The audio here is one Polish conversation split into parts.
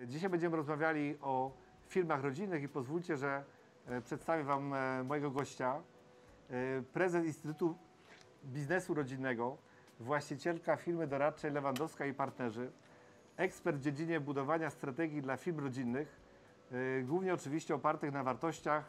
Dzisiaj będziemy rozmawiali o filmach rodzinnych i pozwólcie, że przedstawię Wam mojego gościa, prezes Instytutu Biznesu Rodzinnego, właścicielka firmy doradczej Lewandowska i Partnerzy, ekspert w dziedzinie budowania strategii dla firm rodzinnych, głównie oczywiście opartych na wartościach,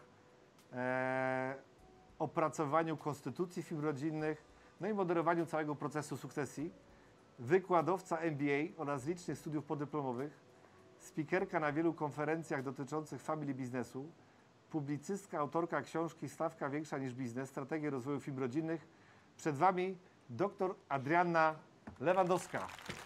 opracowaniu konstytucji firm rodzinnych, no i moderowaniu całego procesu sukcesji, wykładowca MBA oraz licznych studiów podyplomowych, speakerka na wielu konferencjach dotyczących family biznesu, publicystka, autorka książki Stawka większa niż biznes, strategie rozwoju firm rodzinnych. Przed Wami dr Adrianna Lewandowska.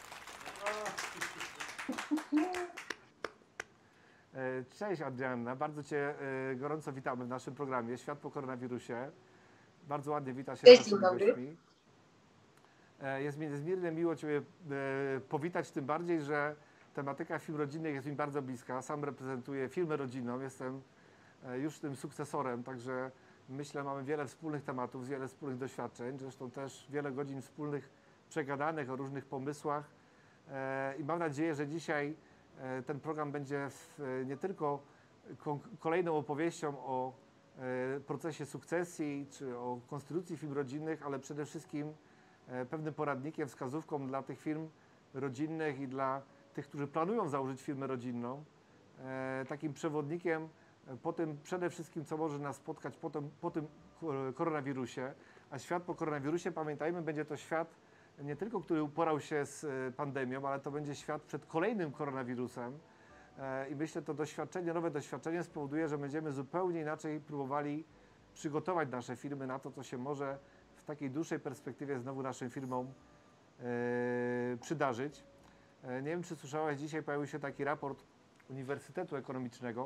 Cześć Adrianna, bardzo Cię gorąco witamy w naszym programie Świat po koronawirusie. Bardzo ładnie wita się z naszymi gośćmi. Jest mi niezmiernie miło Ciebie powitać, tym bardziej, że tematyka firm rodzinnych jest mi bardzo bliska. Sam reprezentuję firmę rodzinną, jestem już tym sukcesorem, także myślę, mamy wiele wspólnych tematów, wiele wspólnych doświadczeń, zresztą też wiele godzin wspólnych przegadanych o różnych pomysłach i mam nadzieję, że dzisiaj ten program będzie nie tylko kolejną opowieścią o procesie sukcesji czy o konstytucji firm rodzinnych, ale przede wszystkim pewnym poradnikiem, wskazówką dla tych firm rodzinnych i dla tych, którzy planują założyć firmę rodzinną, takim przewodnikiem po tym przede wszystkim, co może nas spotkać po tym koronawirusie. A świat po koronawirusie, pamiętajmy, będzie to świat nie tylko, który uporał się z pandemią, ale to będzie świat przed kolejnym koronawirusem. I myślę, to doświadczenie, nowe doświadczenie spowoduje, że będziemy zupełnie inaczej próbowali przygotować nasze firmy na to, co się może w takiej dłuższej perspektywie znowu naszym firmom przydarzyć. Nie wiem, czy słyszałaś, dzisiaj pojawił się taki raport Uniwersytetu Ekonomicznego,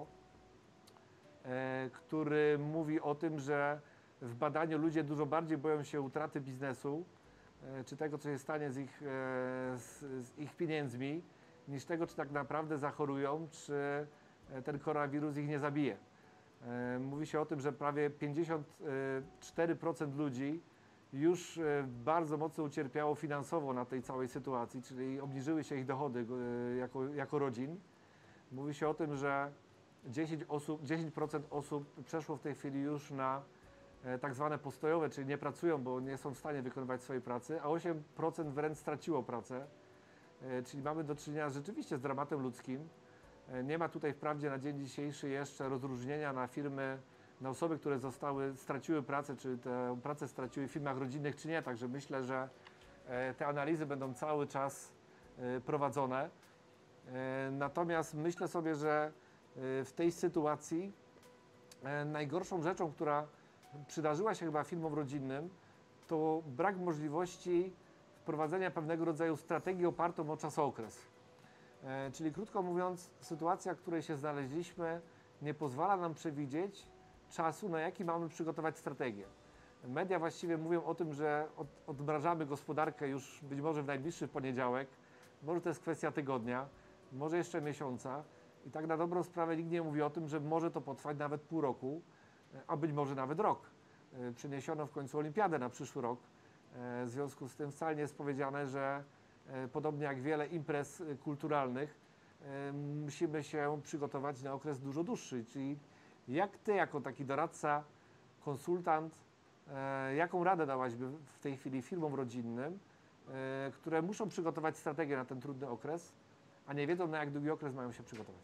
który mówi o tym, że w badaniu ludzie dużo bardziej boją się utraty biznesu, czy tego, co się stanie z ich pieniędzmi, niż tego, czy tak naprawdę zachorują, czy ten koronawirus ich nie zabije. Mówi się o tym, że prawie 54% ludzi już bardzo mocno ucierpiało finansowo na tej całej sytuacji, czyli obniżyły się ich dochody jako rodzin. Mówi się o tym, że 10% osób przeszło w tej chwili już na tak zwane postojowe, czyli nie pracują, bo nie są w stanie wykonywać swojej pracy, a 8% wręcz straciło pracę. Czyli mamy do czynienia rzeczywiście z dramatem ludzkim. Nie ma tutaj wprawdzie na dzień dzisiejszy jeszcze rozróżnienia na firmy, na osoby, które straciły pracę, czy tę pracę straciły w firmach rodzinnych, czy nie. Także myślę, że te analizy będą cały czas prowadzone. Natomiast myślę sobie, że w tej sytuacji najgorszą rzeczą, która przydarzyła się chyba firmom rodzinnym, to brak możliwości wprowadzenia pewnego rodzaju strategii opartą o czasookres. Czyli krótko mówiąc, sytuacja, w której się znaleźliśmy, nie pozwala nam przewidzieć czasu, na jaki mamy przygotować strategię. Media właściwie mówią o tym, że odmrażamy gospodarkę już być może w najbliższy poniedziałek, może to jest kwestia tygodnia, może jeszcze miesiąca i tak na dobrą sprawę nikt nie mówi o tym, że może to potrwać nawet pół roku, a być może nawet rok. Przeniesiono w końcu olimpiadę na przyszły rok. W związku z tym wcale nie jest powiedziane, że podobnie jak wiele imprez kulturalnych musimy się przygotować na okres dużo dłuższy. Czyli jak Ty jako taki doradca, konsultant, jaką radę dałaśby w tej chwili firmom rodzinnym, które muszą przygotować strategię na ten trudny okres, a nie wiedzą, na jak długi okres mają się przygotować?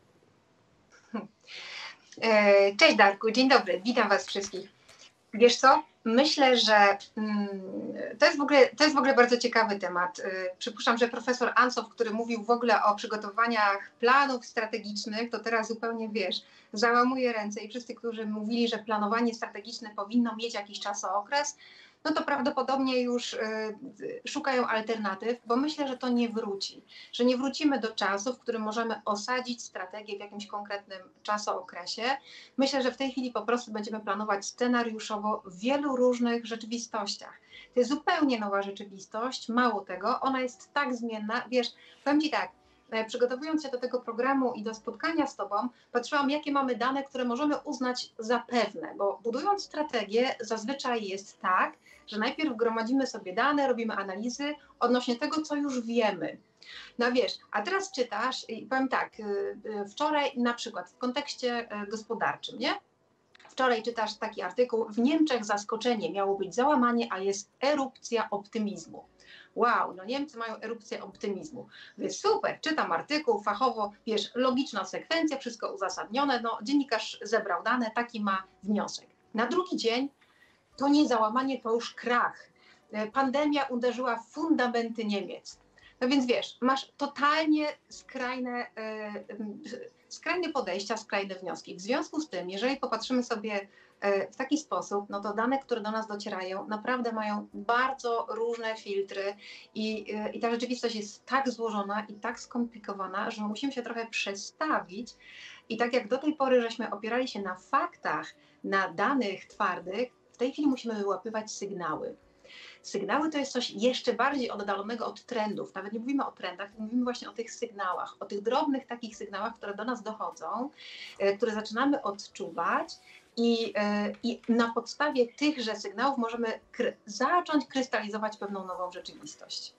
Cześć Darku, dzień dobry, witam Was wszystkich. Wiesz co, myślę, że to jest w ogóle bardzo ciekawy temat. Przypuszczam, że profesor Ansow, który mówił w ogóle o przygotowaniach planów strategicznych, to teraz zupełnie, wiesz, załamuje ręce i wszyscy, którzy mówili, że planowanie strategiczne powinno mieć jakiś czasookres, no to prawdopodobnie już szukają alternatyw, bo myślę, że to nie wróci. Że nie wrócimy do czasu, w którym możemy osadzić strategię w jakimś konkretnym czasookresie. Myślę, że w tej chwili po prostu będziemy planować scenariuszowo w wielu różnych rzeczywistościach. To jest zupełnie nowa rzeczywistość, mało tego, ona jest tak zmienna. Wiesz, powiem Ci tak, przygotowując się do tego programu i do spotkania z Tobą, patrzyłam, jakie mamy dane, które możemy uznać za pewne, bo budując strategię zazwyczaj jest tak, że najpierw gromadzimy sobie dane, robimy analizy odnośnie tego, co już wiemy. No wiesz, a teraz czytasz i powiem tak, wczoraj na przykład w kontekście gospodarczym, nie? Wczoraj czytasz taki artykuł, w Niemczech zaskoczenie, miało być załamanie, a jest erupcja optymizmu. Wow, no Niemcy mają erupcję optymizmu. Więc super, czytam artykuł fachowo, wiesz, logiczna sekwencja, wszystko uzasadnione, no dziennikarz zebrał dane, taki ma wniosek. Na drugi dzień to nie załamanie, to już krach. Pandemia uderzyła w fundamenty Niemiec. No więc wiesz, masz totalnie skrajne podejścia, skrajne wnioski. W związku z tym, jeżeli popatrzymy sobie w taki sposób, no to dane, które do nas docierają, naprawdę mają bardzo różne filtry i ta rzeczywistość jest tak złożona i tak skomplikowana, że musimy się trochę przestawić i tak jak do tej pory żeśmy opierali się na faktach, na danych twardych, w tej chwili musimy wyłapywać sygnały. Sygnały to jest coś jeszcze bardziej oddalonego od trendów. Nawet nie mówimy o trendach, mówimy właśnie o tych sygnałach, o tych drobnych takich sygnałach, które do nas dochodzą, które zaczynamy odczuwać i na podstawie tychże sygnałów możemy zacząć krystalizować pewną nową rzeczywistość.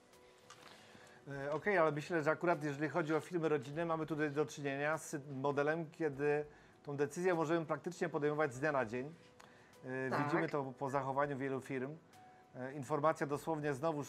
Okej, ale myślę, że akurat jeżeli chodzi o firmy rodzinne, mamy tutaj do czynienia z modelem, kiedy tą decyzję możemy praktycznie podejmować z dnia na dzień. Tak. Widzimy to po zachowaniu wielu firm. Informacja dosłownie znowu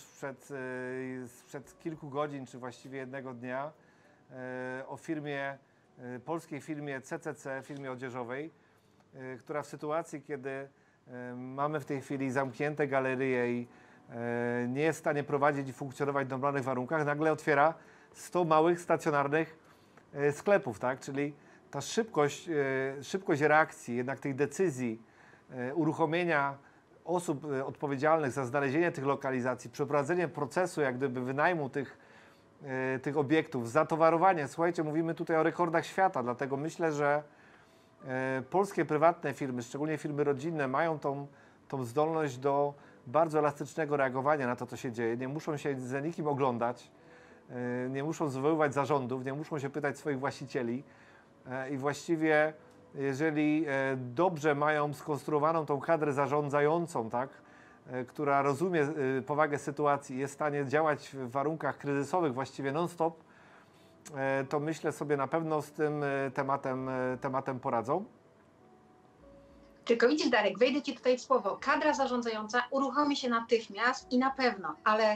sprzed kilku godzin, czy właściwie jednego dnia, o firmie, polskiej firmie CCC, firmie odzieżowej, która w sytuacji, kiedy mamy w tej chwili zamknięte galerie i nie jest w stanie prowadzić i funkcjonować w normalnych warunkach, nagle otwiera 100 małych, stacjonarnych sklepów, tak? Czyli ta szybkość reakcji, jednak tych decyzji, uruchomienia osób odpowiedzialnych za znalezienie tych lokalizacji, przeprowadzenie procesu jak gdyby wynajmu tych obiektów, zatowarowanie. Słuchajcie, mówimy tutaj o rekordach świata, dlatego myślę, że polskie prywatne firmy, szczególnie firmy rodzinne, mają tą zdolność do bardzo elastycznego reagowania na to, co się dzieje. Nie muszą się za nikim oglądać, nie muszą zwoływać zarządów, nie muszą się pytać swoich właścicieli i właściwie jeżeli dobrze mają skonstruowaną tą kadrę zarządzającą, tak, która rozumie powagę sytuacji, jest w stanie działać w warunkach kryzysowych właściwie non-stop, to myślę sobie na pewno z tym tematem poradzą. Tylko widzisz, Darek, wejdę Ci tutaj w słowo. Kadra zarządzająca uruchomi się natychmiast i na pewno, ale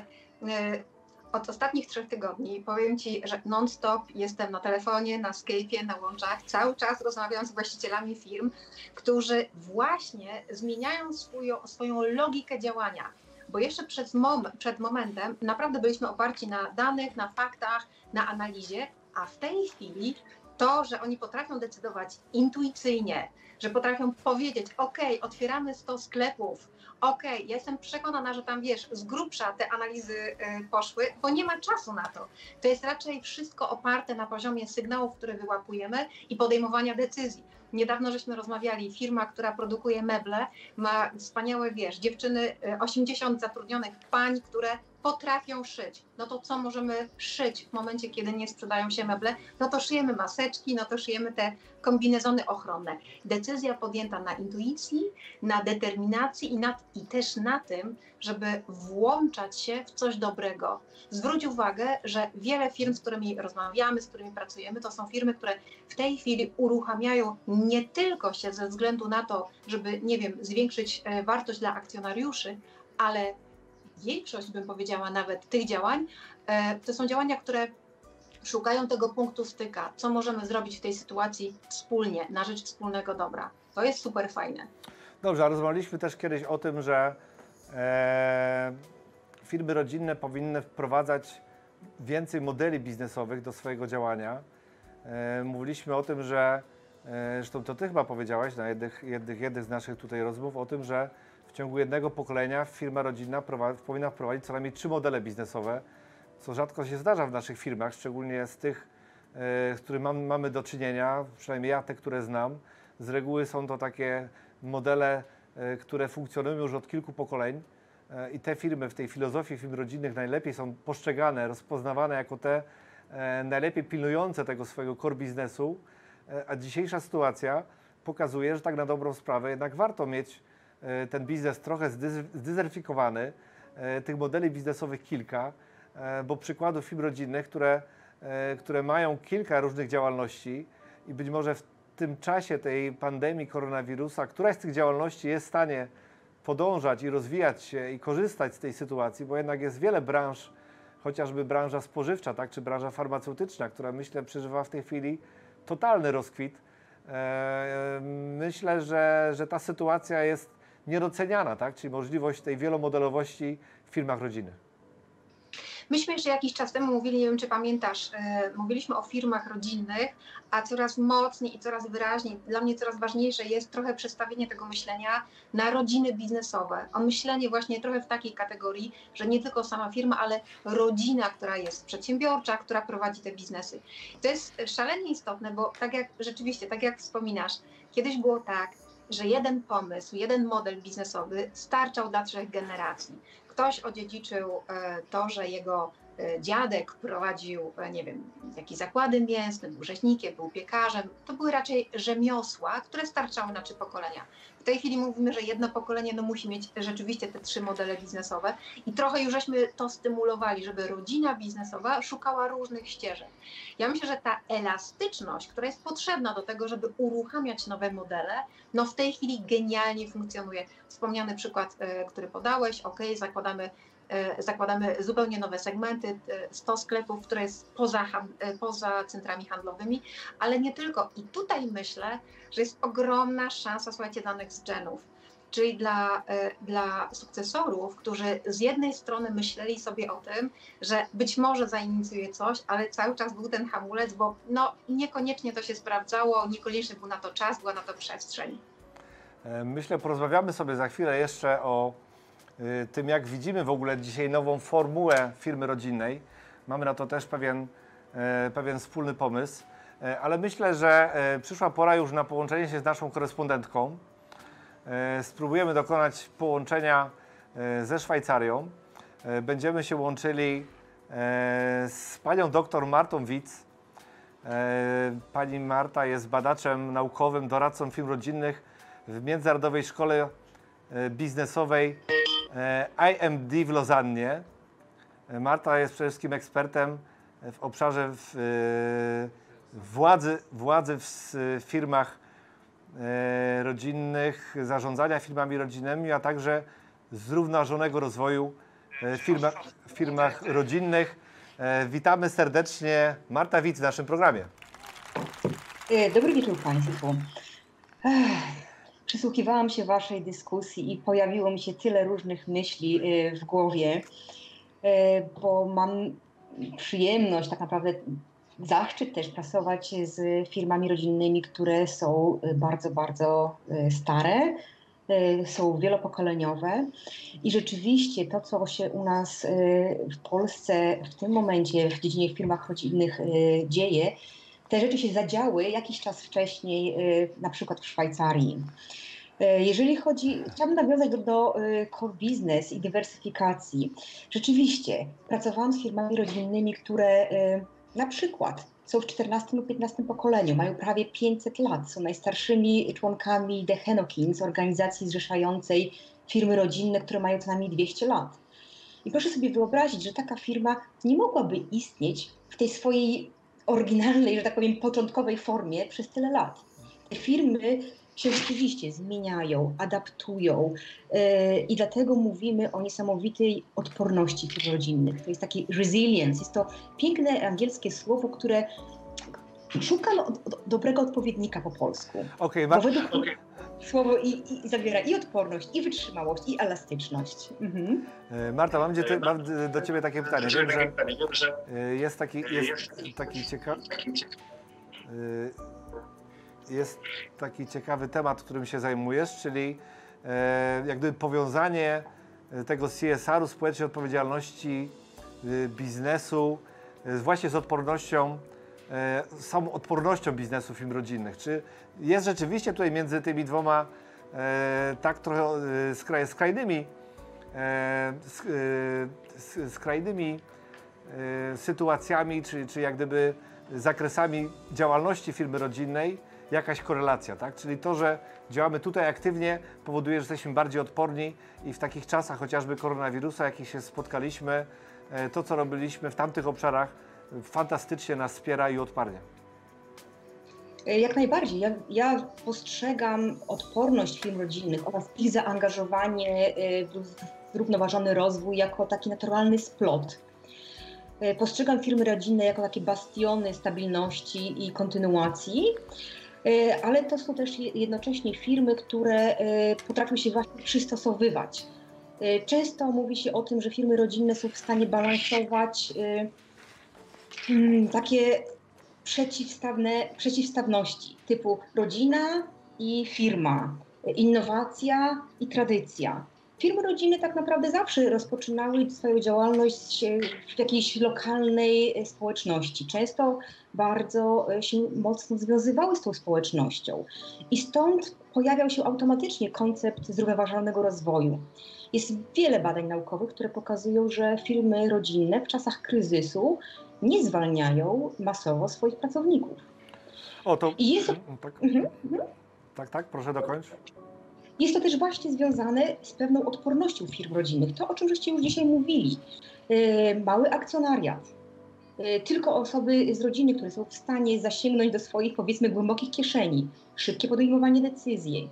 od ostatnich 3 tygodni powiem Ci, że non-stop jestem na telefonie, na Skype'ie, na łączach, cały czas rozmawiam z właścicielami firm, którzy właśnie zmieniają swoją logikę działania. Bo jeszcze przed momentem naprawdę byliśmy oparci na danych, na faktach, na analizie, a w tej chwili to, że oni potrafią decydować intuicyjnie, że potrafią powiedzieć, ok, otwieramy 100 sklepów, ok, ja jestem przekonana, że tam wiesz, z grubsza te analizy poszły, bo nie ma czasu na to. To jest raczej wszystko oparte na poziomie sygnałów, które wyłapujemy i podejmowania decyzji. Niedawno żeśmy rozmawiali, firma, która produkuje meble, ma wspaniałe, wiesz, dziewczyny, 80 zatrudnionych pań, które potrafią szyć. No to co możemy szyć w momencie, kiedy nie sprzedają się meble? No to szyjemy maseczki, no to szyjemy te kombinezony ochronne. Decyzja podjęta na intuicji, na determinacji i też na tym, żeby włączać się w coś dobrego. Zwróć uwagę, że wiele firm, z którymi rozmawiamy, z którymi pracujemy, to są firmy, które w tej chwili uruchamiają nie tylko się ze względu na to, żeby, nie wiem, zwiększyć wartość dla akcjonariuszy, ale większość, bym powiedziała, nawet tych działań, to są działania, które szukają tego punktu styka, co możemy zrobić w tej sytuacji wspólnie, na rzecz wspólnego dobra. To jest super fajne. Dobrze, a rozmawialiśmy też kiedyś o tym, że firmy rodzinne powinny wprowadzać więcej modeli biznesowych do swojego działania. Mówiliśmy o tym, że, zresztą to Ty chyba powiedziałaś na jednych z naszych tutaj rozmów, o tym, że w ciągu jednego pokolenia firma rodzinna powinna wprowadzić co najmniej 3 modele biznesowe, co rzadko się zdarza w naszych firmach, szczególnie z tych, z którymi mamy do czynienia, przynajmniej ja te, które znam. Z reguły są to takie modele, które funkcjonują już od kilku pokoleń i te firmy w tej filozofii firm rodzinnych najlepiej są postrzegane, rozpoznawane jako te, najlepiej pilnujące tego swojego core biznesu, a dzisiejsza sytuacja pokazuje, że tak na dobrą sprawę jednak warto mieć ten biznes trochę zdywersyfikowany, tych modeli biznesowych kilka, bo przykładów firm rodzinnych, które mają kilka różnych działalności i być może w tym czasie tej pandemii koronawirusa, któraś z tych działalności jest w stanie podążać i rozwijać się i korzystać z tej sytuacji, bo jednak jest wiele branż, chociażby branża spożywcza, tak, czy branża farmaceutyczna, która myślę przeżywa w tej chwili totalny rozkwit. Myślę, że ta sytuacja jest niedoceniana, tak, czyli możliwość tej wielomodelowości w firmach rodzinnych. Myśmy jeszcze jakiś czas temu mówili, nie wiem czy pamiętasz, mówiliśmy o firmach rodzinnych, a coraz mocniej i coraz wyraźniej, dla mnie coraz ważniejsze jest trochę przestawienie tego myślenia na rodziny biznesowe. O myślenie właśnie trochę w takiej kategorii, że nie tylko sama firma, ale rodzina, która jest przedsiębiorcza, która prowadzi te biznesy. To jest szalenie istotne, bo rzeczywiście, tak jak wspominasz, kiedyś było tak, że jeden pomysł, jeden model biznesowy starczał dla 3 generacji. Ktoś odziedziczył to, że jego dziadek prowadził, nie wiem, jakieś zakłady mięsne, był rzeźnikiem, był piekarzem. To były raczej rzemiosła, które starczały na 3 pokolenia. W tej chwili mówimy, że jedno pokolenie musi mieć rzeczywiście te 3 modele biznesowe i trochę już żeśmy to stymulowali, żeby rodzina biznesowa szukała różnych ścieżek. Ja myślę, że ta elastyczność, która jest potrzebna do tego, żeby uruchamiać nowe modele, w tej chwili genialnie funkcjonuje. Wspomniany przykład, który podałeś, zakładamy zupełnie nowe segmenty, 100 sklepów, które jest poza centrami handlowymi, ale nie tylko. I tutaj myślę, że jest ogromna szansa, słuchajcie, dla next genów, czyli dla sukcesorów, którzy z jednej strony myśleli sobie o tym, że być może zainicjuje coś, ale cały czas był ten hamulec, bo niekoniecznie to się sprawdzało, niekoniecznie był na to czas, była na to przestrzeń. Myślę, porozmawiamy sobie za chwilę jeszcze o tym, jak widzimy w ogóle dzisiaj nową formułę firmy rodzinnej. Mamy na to też pewien wspólny pomysł, ale myślę, że przyszła pora już na połączenie się z naszą korespondentką. Spróbujemy dokonać połączenia ze Szwajcarią. Będziemy się łączyli z panią dr Martą Witz. Pani Marta jest badaczem naukowym, doradcą firm rodzinnych w Międzynarodowej Szkole Biznesowej IMD w Lozannie. Marta jest przede wszystkim ekspertem w obszarze władzy w firmach rodzinnych, zarządzania firmami rodzinnymi, a także zrównoważonego rozwoju w firmach rodzinnych. Witamy serdecznie. Marta Witz w naszym programie. Dobry wieczór Państwu. Przysłuchiwałam się Waszej dyskusji i pojawiło mi się tyle różnych myśli w głowie, bo mam przyjemność, tak naprawdę zaszczyt też pracować z firmami rodzinnymi, które są bardzo, bardzo stare, są wielopokoleniowe i rzeczywiście to, co się u nas w Polsce w tym momencie w dziedzinie firmach rodzinnych dzieje, te rzeczy się zadziały jakiś czas wcześniej, na przykład w Szwajcarii. Jeżeli chodzi, chciałabym nawiązać do core business i dywersyfikacji. Rzeczywiście pracowałam z firmami rodzinnymi, które na przykład są w 14 lub 15 pokoleniu, mają prawie 500 lat, są najstarszymi członkami The Henokins, organizacji zrzeszającej firmy rodzinne, które mają co najmniej 200 lat. I proszę sobie wyobrazić, że taka firma nie mogłaby istnieć w tej swojej oryginalnej, że tak powiem, początkowej formie przez tyle lat. Te firmy się rzeczywiście zmieniają, adaptują i dlatego mówimy o niesamowitej odporności firm rodzinnych. To jest taki resilience, jest to piękne angielskie słowo, które szuka dobrego odpowiednika po polsku. Słowo i zawiera i odporność, i wytrzymałość, i elastyczność. Mhm. Marta, mam do Ciebie takie pytanie. Wiem, że jest taki ciekawy temat, którym się zajmujesz, czyli jak gdyby powiązanie tego CSR-u, społecznej odpowiedzialności biznesu właśnie z odpornością, samą odpornością biznesu firm rodzinnych. Czy jest rzeczywiście tutaj między tymi dwoma tak trochę skrajnymi sytuacjami, czy jak gdyby zakresami działalności firmy rodzinnej jakaś korelacja, tak? Czyli to, że działamy tutaj aktywnie, powoduje, że jesteśmy bardziej odporni i w takich czasach chociażby koronawirusa, jakich się spotkaliśmy, to, co robiliśmy w tamtych obszarach, fantastycznie nas wspiera i odparnia. Jak najbardziej. Ja postrzegam odporność firm rodzinnych oraz ich zaangażowanie w zrównoważony rozwój jako taki naturalny splot. Postrzegam firmy rodzinne jako takie bastiony stabilności i kontynuacji, ale to są też jednocześnie firmy, które potrafią się właśnie przystosowywać. Często mówi się o tym, że firmy rodzinne są w stanie balansować takie przeciwstawności typu rodzina i firma, innowacja i tradycja. Firmy rodzinne tak naprawdę zawsze rozpoczynały swoją działalność w jakiejś lokalnej społeczności. Często bardzo się mocno związywały z tą społecznością. I stąd pojawiał się automatycznie koncept zrównoważonego rozwoju. Jest wiele badań naukowych, które pokazują, że firmy rodzinne w czasach kryzysu nie zwalniają masowo swoich pracowników. O, to... I jest to... Tak, proszę dokończ. Jest to też właśnie związane z pewną odpornością firm rodzinnych. To, o czym żeście już dzisiaj mówili. Mały akcjonariat. Tylko osoby z rodziny, które są w stanie zasięgnąć do swoich, powiedzmy, głębokich kieszeni. Szybkie podejmowanie decyzji.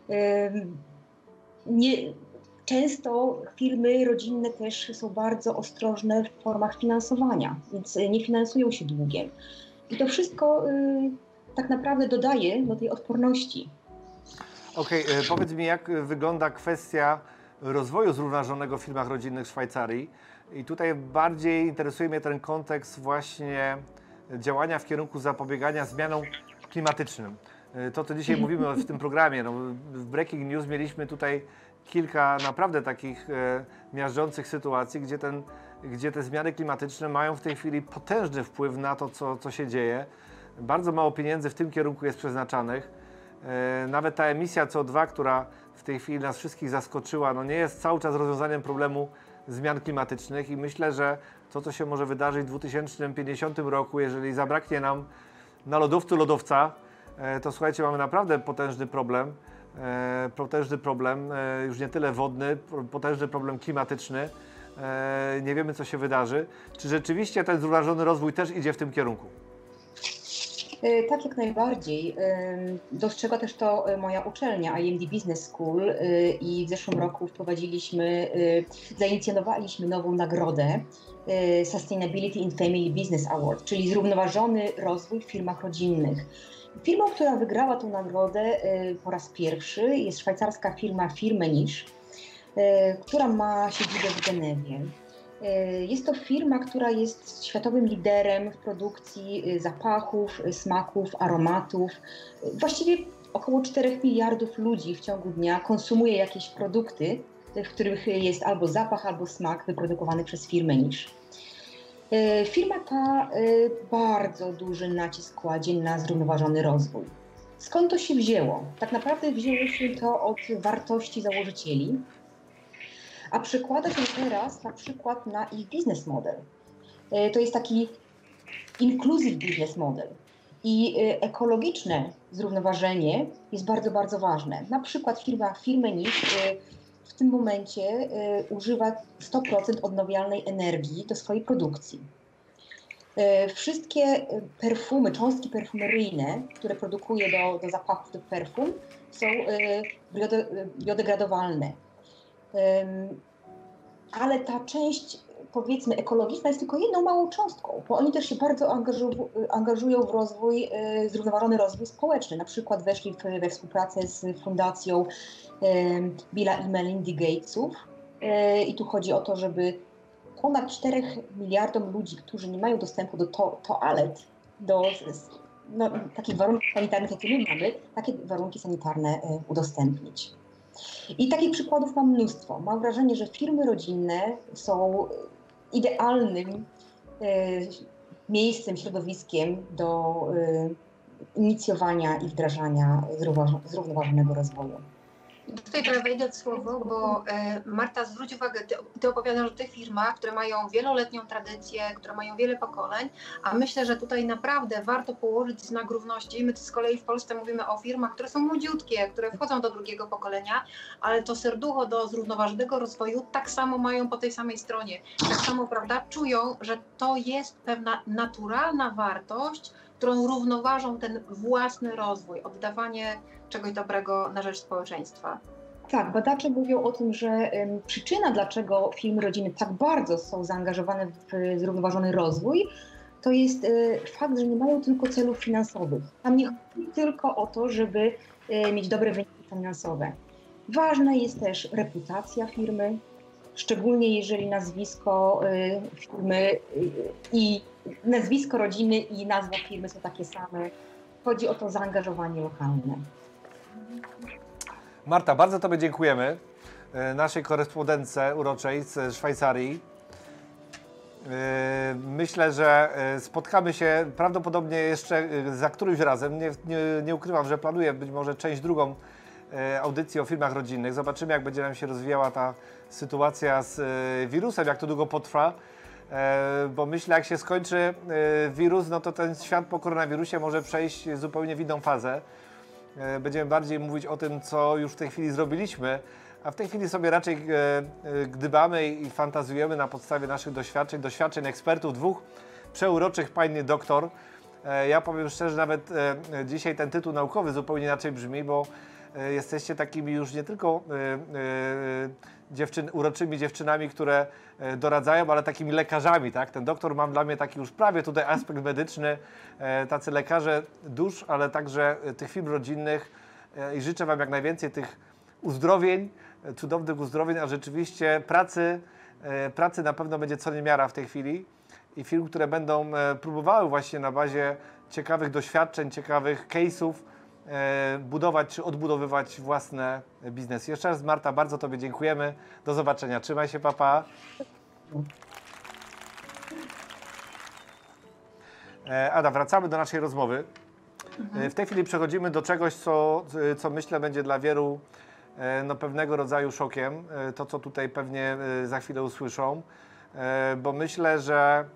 Często firmy rodzinne też są bardzo ostrożne w formach finansowania, więc nie finansują się długiem. I to wszystko tak naprawdę dodaje do tej odporności. Okej, powiedz mi, jak wygląda kwestia rozwoju zrównoważonego w firmach rodzinnych w Szwajcarii. I tutaj bardziej interesuje mnie ten kontekst właśnie działania w kierunku zapobiegania zmianom klimatycznym. To, co dzisiaj mówimy w tym programie, no, w Breaking News mieliśmy tutaj kilka naprawdę takich miażdżących sytuacji, gdzie te zmiany klimatyczne mają w tej chwili potężny wpływ na to, co się dzieje. Bardzo mało pieniędzy w tym kierunku jest przeznaczanych. Nawet ta emisja CO2, która w tej chwili nas wszystkich zaskoczyła, no nie jest cały czas rozwiązaniem problemu zmian klimatycznych i myślę, że to, co się może wydarzyć w 2050 roku, jeżeli zabraknie nam na lodowcu lodowca, to słuchajcie, mamy naprawdę potężny problem, już nie tyle wodny, potężny problem klimatyczny. Nie wiemy, co się wydarzy. Czy rzeczywiście ten zrównoważony rozwój też idzie w tym kierunku? Tak, jak najbardziej. Dostrzega też to moja uczelnia IMD Business School i w zeszłym roku zainicjowaliśmy nową nagrodę Sustainability in Family Business Award, czyli zrównoważony rozwój w firmach rodzinnych. Firmą, która wygrała tę nagrodę po raz pierwszy, jest szwajcarska firma Firmenich, która ma siedzibę w Genewie. Jest to firma, która jest światowym liderem w produkcji zapachów, smaków, aromatów. Właściwie około 4 miliardów ludzi w ciągu dnia konsumuje jakieś produkty, w których jest albo zapach, albo smak wyprodukowany przez Firmenich. Firma ta bardzo duży nacisk kładzie na zrównoważony rozwój. Skąd to się wzięło? Tak naprawdę wzięło się to od wartości założycieli, a przekłada się teraz na przykład na ich biznes model. To jest taki inclusive business model i ekologiczne zrównoważenie jest bardzo, bardzo ważne. Na przykład firma Firmenich w tym momencie używa 100% odnawialnej energii do swojej produkcji. Wszystkie perfumy, cząstki perfumeryjne, które produkuje do zapachów tych perfum, są biodegradowalne. Ale ta część, powiedzmy, ekologiczna jest tylko jedną małą cząstką, bo oni też się bardzo angażują w rozwój, zrównoważony rozwój społeczny. Na przykład weszli we współpracę z fundacją Billa i Melindy Gatesów i tu chodzi o to, żeby ponad 4 miliardom ludzi, którzy nie mają dostępu do toalet, do takich warunków sanitarnych, jakie my mamy, takie warunki sanitarne udostępnić. I takich przykładów mam mnóstwo. Mam wrażenie, że firmy rodzinne są idealnym miejscem, środowiskiem do inicjowania i wdrażania zrównoważonego rozwoju. Tutaj trochę wejdę w słowo, bo Marta, zwróć uwagę, ty opowiadasz o tych firmach, które mają wieloletnią tradycję, które mają wiele pokoleń, a myślę, że tutaj naprawdę warto położyć znak równości. My z kolei w Polsce mówimy o firmach, które są młodziutkie, które wchodzą do drugiego pokolenia, ale to serducho do zrównoważonego rozwoju tak samo mają po tej samej stronie. Tak samo, prawda, czują, że to jest pewna naturalna wartość, którą równoważą ten własny rozwój, oddawanie czegoś dobrego na rzecz społeczeństwa. Tak, badacze mówią o tym, że przyczyna, dlaczego firmy rodziny tak bardzo są zaangażowane w zrównoważony rozwój, to jest fakt, że nie mają tylko celów finansowych. Tam nie chodzi tylko o to, żeby mieć dobre wyniki finansowe. Ważna jest też reputacja firmy, szczególnie jeżeli nazwisko firmy i nazwisko rodziny i nazwa firmy są takie same. Chodzi o to zaangażowanie lokalne. Marta, bardzo Tobie dziękujemy, naszej korespondentce uroczej z Szwajcarii. Myślę, że spotkamy się prawdopodobnie jeszcze za którymś razem. Nie ukrywam, że planuję być może część drugą audycji o firmach rodzinnych. Zobaczymy, jak będzie nam się rozwijała ta sytuacja z wirusem, jak to długo potrwa. Bo myślę, jak się skończy wirus, no to ten świat po koronawirusie może przejść zupełnie w inną fazę. Będziemy bardziej mówić o tym, co już w tej chwili zrobiliśmy, a w tej chwili sobie raczej gdybamy i fantazjujemy na podstawie naszych doświadczeń ekspertów, dwóch przeuroczych pani doktor. Ja powiem szczerze, nawet dzisiaj ten tytuł naukowy zupełnie inaczej brzmi, bo jesteście takimi już nie tylko uroczymi dziewczynami, które doradzają, ale takimi lekarzami, tak? Ten doktor mam dla mnie taki już prawie tutaj aspekt medyczny, tacy lekarze dusz, ale także tych firm rodzinnych i życzę Wam jak najwięcej tych uzdrowień, cudownych uzdrowień, a rzeczywiście pracy na pewno będzie co niemiara w tej chwili i firm, które będą próbowały właśnie na bazie ciekawych doświadczeń, ciekawych case'ów budować czy odbudowywać własne biznesy. Jeszcze raz, Marta, bardzo Tobie dziękujemy. Do zobaczenia. Trzymaj się, papa. Ada, wracamy do naszej rozmowy. W tej chwili przechodzimy do czegoś, co myślę będzie dla wielu no, pewnego rodzaju szokiem. To, co tutaj pewnie za chwilę usłyszą. Bo myślę, że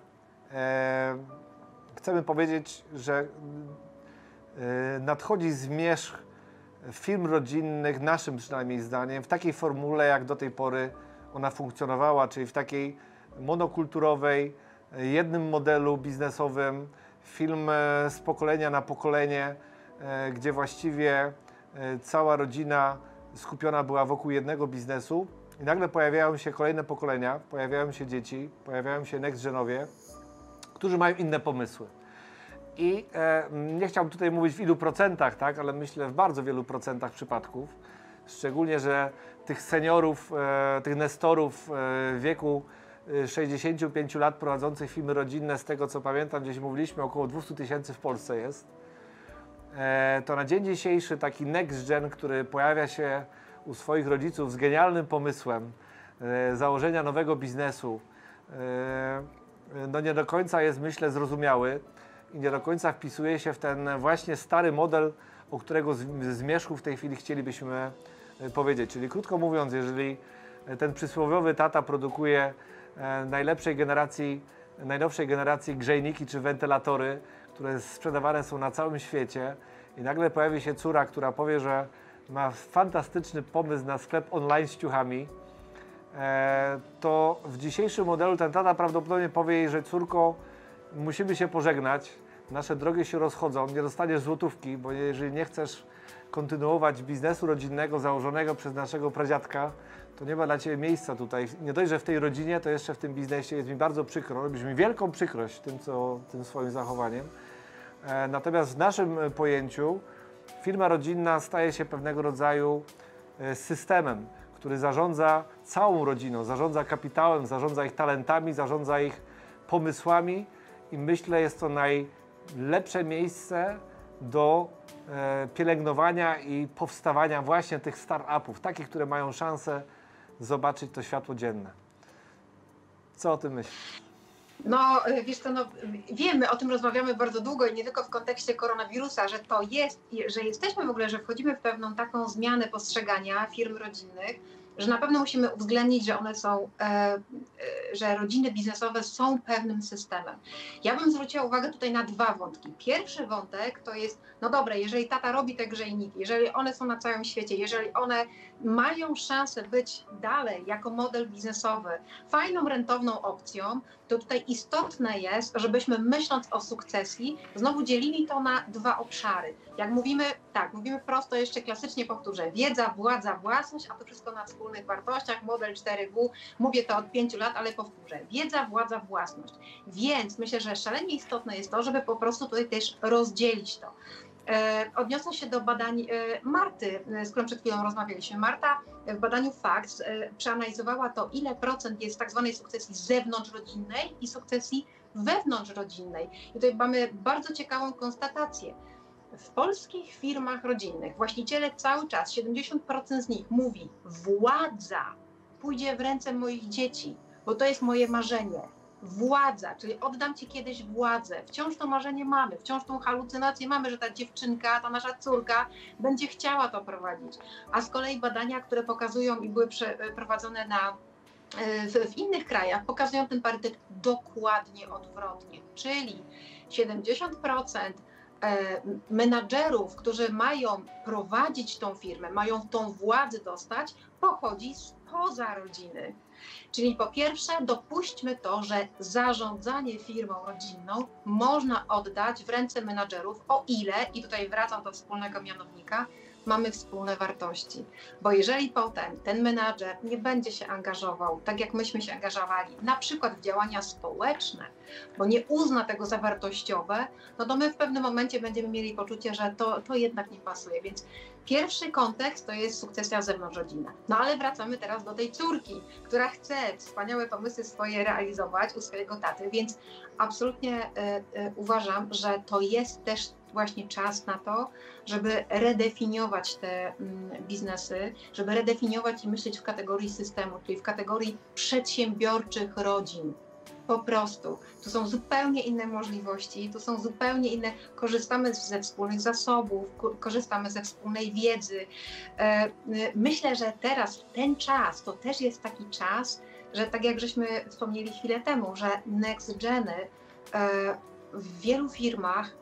chcemy powiedzieć, że nadchodzi zmierzch firm rodzinnych, naszym przynajmniej zdaniem, w takiej formule, jak do tej pory ona funkcjonowała, czyli w takiej monokulturowej, jednym modelu biznesowym, film z pokolenia na pokolenie, gdzie właściwie cała rodzina skupiona była wokół jednego biznesu i nagle pojawiają się kolejne pokolenia, pojawiają się dzieci, pojawiają się next genowie, którzy mają inne pomysły. I nie chciałbym tutaj mówić w ilu procentach, tak, ale myślę w bardzo wielu procentach przypadków. Szczególnie, że tych seniorów, tych nestorów w wieku 65 lat prowadzących firmy rodzinne, z tego co pamiętam, gdzieś mówiliśmy, około 200 000 w Polsce jest. To na dzień dzisiejszy taki next gen, który pojawia się u swoich rodziców z genialnym pomysłem założenia nowego biznesu, no nie do końca jest, myślę, zrozumiały i nie do końca wpisuje się w ten właśnie stary model, o którego zmierzchu w tej chwili chcielibyśmy powiedzieć. Czyli krótko mówiąc, jeżeli ten przysłowiowy tata produkuje najnowszej generacji grzejniki czy wentylatory, które sprzedawane są na całym świecie i nagle pojawi się córa, która powie, że ma fantastyczny pomysł na sklep online z ciuchami, to w dzisiejszym modelu ten tata prawdopodobnie powie jej, że córko, musimy się pożegnać, nasze drogi się rozchodzą, nie dostaniesz złotówki, bo jeżeli nie chcesz kontynuować biznesu rodzinnego założonego przez naszego pradziadka, to nie ma dla Ciebie miejsca tutaj. Nie dość, że w tej rodzinie, to jeszcze w tym biznesie jest mi bardzo przykro, robisz mi wielką przykrość tym swoim zachowaniem. Natomiast w naszym pojęciu firma rodzinna staje się pewnego rodzaju systemem, który zarządza całą rodziną, zarządza kapitałem, zarządza ich talentami, zarządza ich pomysłami i myślę, jest to najlepsze miejsce do pielęgnowania i powstawania właśnie tych start-upów, takich, które mają szansę zobaczyć to światło dzienne. Co o tym myślisz? No, wiesz co, no, wiemy, o tym rozmawiamy bardzo długo i nie tylko w kontekście koronawirusa, że to jest, że jesteśmy w ogóle, że wchodzimy w pewną taką zmianę postrzegania firm rodzinnych, że na pewno musimy uwzględnić, że one są, że rodziny biznesowe są pewnym systemem. Ja bym zwróciła uwagę tutaj na dwa wątki. Pierwszy wątek to jest, no dobra, jeżeli tata robi te grzejniki, jeżeli one są na całym świecie, jeżeli one mają szansę być dalej jako model biznesowy fajną, rentowną opcją, to tutaj istotne jest, żebyśmy myśląc o sukcesji, znowu dzielili to na dwa obszary. Jak mówimy, tak, mówimy prosto, jeszcze klasycznie powtórzę, wiedza, władza, własność, a to wszystko na wspólnych wartościach, model 4W, mówię to od 5 lat, ale powtórzę, wiedza, władza, własność. Więc myślę, że szalenie istotne jest to, żeby po prostu tutaj też rozdzielić to. Odniosę się do badań Marty, z którą przed chwilą rozmawialiśmy. Marta w badaniu Facts przeanalizowała to, ile procent jest tak zwanej sukcesji zewnątrzrodzinnej i sukcesji wewnątrzrodzinnej. I tutaj mamy bardzo ciekawą konstatację. W polskich firmach rodzinnych właściciele cały czas, 70% z nich mówi, władza pójdzie w ręce moich dzieci, bo to jest moje marzenie. Władza, czyli oddam ci kiedyś władzę. Wciąż to marzenie mamy, wciąż tą halucynację mamy, że ta dziewczynka, ta nasza córka będzie chciała to prowadzić. A z kolei badania, które pokazują i były prowadzone w innych krajach, pokazują ten parytet dokładnie odwrotnie. Czyli 70% menadżerów, którzy mają prowadzić tą firmę, mają tą władzę dostać, pochodzi spoza rodziny. Czyli po pierwsze dopuśćmy to, że zarządzanie firmą rodzinną można oddać w ręce menadżerów, o ile, i tutaj wracam do wspólnego mianownika, mamy wspólne wartości. Bo jeżeli potem ten menadżer nie będzie się angażował, tak jak myśmy się angażowali, na przykład w działania społeczne, bo nie uzna tego za wartościowe, no to my w pewnym momencie będziemy mieli poczucie, że to jednak nie pasuje. Więc pierwszy kontekst to jest sukcesja zewnątrzrodzinna. No ale wracamy teraz do tej córki, która chce wspaniałe pomysły swoje realizować u swojego taty, więc absolutnie uważam, że to jest też właśnie czas na to, żeby redefiniować te biznesy, żeby redefiniować i myśleć w kategorii systemu, czyli w kategorii przedsiębiorczych rodzin. Po prostu. Tu są zupełnie inne możliwości, tu są zupełnie inne, korzystamy ze wspólnych zasobów, korzystamy ze wspólnej wiedzy. Myślę, że teraz ten czas, to też jest taki czas, że tak jak żeśmy wspomnieli chwilę temu, że next geny w wielu firmach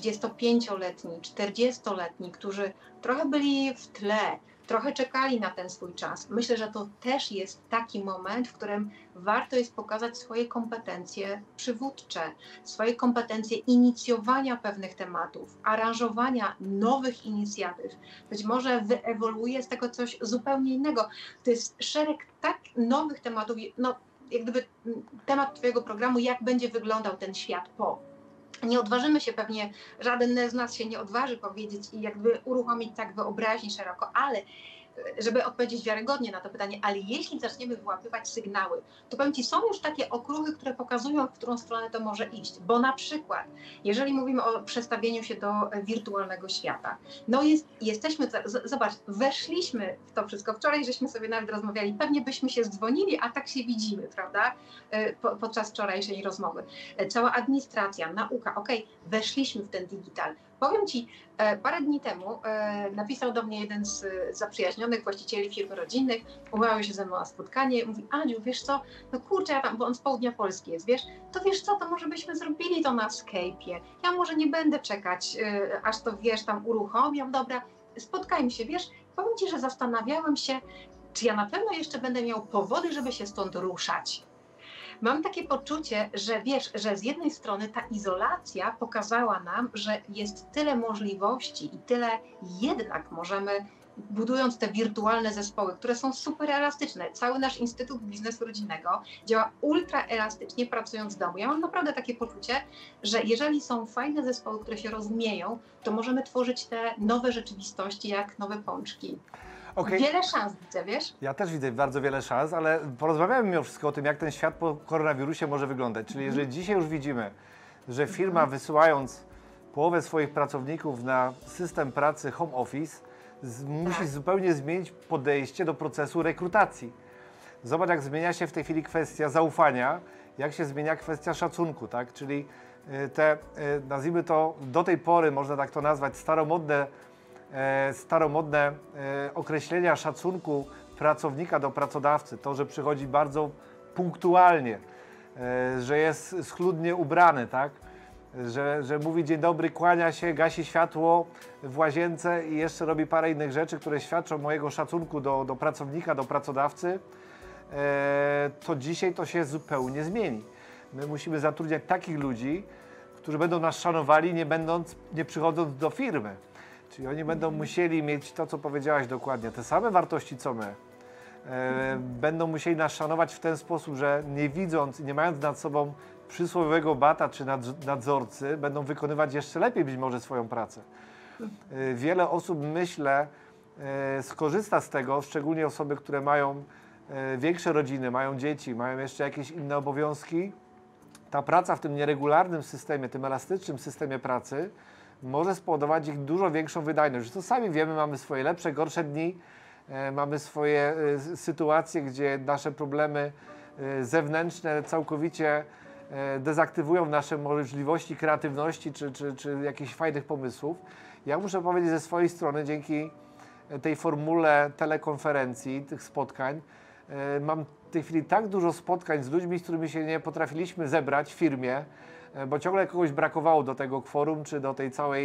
35-letni, 40-letni, którzy trochę byli w tle, trochę czekali na ten swój czas. Myślę, że to też jest taki moment, w którym warto jest pokazać swoje kompetencje przywódcze, swoje kompetencje inicjowania pewnych tematów, aranżowania nowych inicjatyw. Być może wyewoluuje z tego coś zupełnie innego. To jest szereg tak nowych tematów, no jak gdyby temat twojego programu, jak będzie wyglądał ten świat po. Nie odważymy się pewnie, żaden z nas się nie odważy powiedzieć i jakby uruchomić tak wyobraźni szeroko, ale żeby odpowiedzieć wiarygodnie na to pytanie, ale jeśli zaczniemy wyłapywać sygnały, to powiem Ci, są już takie okruchy, które pokazują, w którą stronę to może iść, bo na przykład, jeżeli mówimy o przestawieniu się do wirtualnego świata, no jesteśmy, zobacz, weszliśmy w to wszystko, wczoraj żeśmy sobie nawet rozmawiali, pewnie byśmy się zdzwonili, a tak się widzimy, prawda, podczas wczorajszej rozmowy. Cała administracja, nauka, weszliśmy w ten digital. Powiem Ci, parę dni temu napisał do mnie jeden z zaprzyjaźnionych właścicieli firm rodzinnych, umówił się ze mną na spotkanie, mówi, Aniu, wiesz co, no kurczę, ja tam, bo on z południa Polski jest, wiesz, to wiesz co, to może byśmy zrobili to na Skype'ie, ja może nie będę czekać, aż to, wiesz, tam uruchomią, dobra, spotkajmy się, wiesz, powiem Ci, że zastanawiałam się, czy ja na pewno jeszcze będę miał powody, żeby się stąd ruszać. Mam takie poczucie, że wiesz, że z jednej strony ta izolacja pokazała nam, że jest tyle możliwości i tyle jednak możemy, budując te wirtualne zespoły, które są super elastyczne. Cały nasz Instytut Biznesu Rodzinnego działa ultra elastycznie, pracując z domu. Ja mam naprawdę takie poczucie, że jeżeli są fajne zespoły, które się rozumieją, to możemy tworzyć te nowe rzeczywistości, jak nowe pączki. Okay. Wiele szans widzę, wiesz? Ja też widzę bardzo wiele szans, ale porozmawiamy mimo wszystko o tym, jak ten świat po koronawirusie może wyglądać. Czyli jeżeli dzisiaj już widzimy, że firma wysyłając połowę swoich pracowników na system pracy home office, musi zupełnie zmienić podejście do procesu rekrutacji. Zobacz, jak zmienia się w tej chwili kwestia zaufania jak się zmienia kwestia szacunku, tak? Czyli te, nazwijmy to, do tej pory, można tak to nazwać, staromodne określenia szacunku pracownika do pracodawcy. To, że przychodzi bardzo punktualnie, że jest schludnie ubrany, tak? Że mówi dzień dobry, kłania się, gasi światło w łazience i jeszcze robi parę innych rzeczy, które świadczą mojego szacunku do pracownika, do pracodawcy, to dzisiaj to się zupełnie zmieni. My musimy zatrudniać takich ludzi, którzy będą nas szanowali, nie przychodząc do firmy. Czyli oni będą musieli mieć to, co powiedziałaś dokładnie, te same wartości, co my. Będą musieli nas szanować w ten sposób, że nie widząc, nie mając nad sobą przysłowiowego bata czy nadzorcy, będą wykonywać jeszcze lepiej być może swoją pracę. Wiele osób, myślę, skorzysta z tego, szczególnie osoby, które mają większe rodziny, mają dzieci, mają jeszcze jakieś inne obowiązki. Ta praca w tym nieregularnym systemie, tym elastycznym systemie pracy może spowodować ich dużo większą wydajność. To sami wiemy, mamy swoje lepsze, gorsze dni, mamy swoje sytuacje, gdzie nasze problemy zewnętrzne całkowicie dezaktywują nasze możliwości kreatywności czy jakichś fajnych pomysłów. Ja muszę powiedzieć ze swojej strony, dzięki tej formule telekonferencji, tych spotkań, mam w tej chwili tak dużo spotkań z ludźmi, z którymi się nie potrafiliśmy zebrać w firmie, bo ciągle kogoś brakowało do tego kworum, czy do